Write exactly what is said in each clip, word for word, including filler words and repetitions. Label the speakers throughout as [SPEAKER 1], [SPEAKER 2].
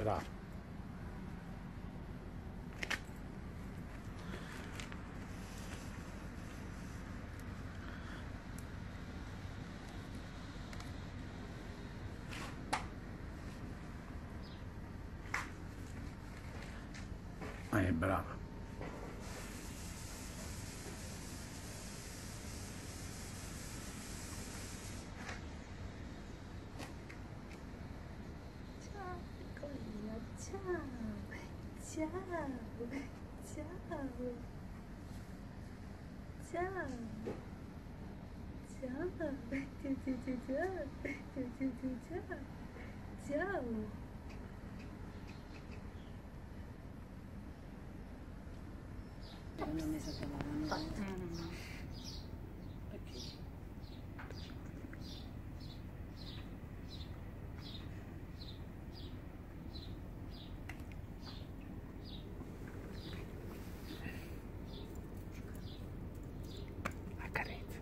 [SPEAKER 1] bravo. Eh, brava.
[SPEAKER 2] Ciao piccolina, ciao, ciao, ciao, ciao, ciao, ciao, ciao, ciao, ciao.
[SPEAKER 3] Non ho messo a lavare. Perché?
[SPEAKER 1] Accarezza.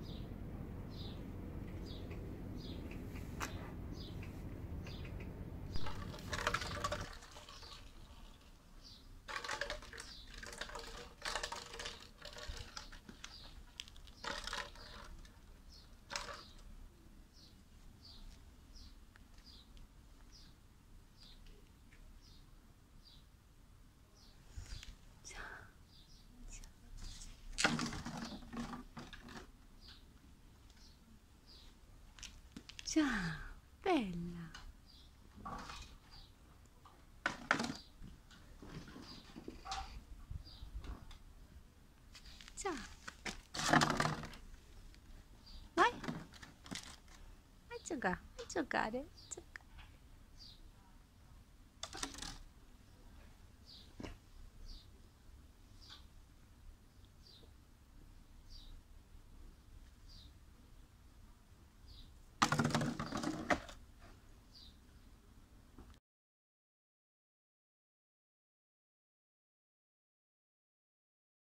[SPEAKER 2] Ciao, bella. Ciao. Vai. Vai a giocare, vai a giocare. Giocare.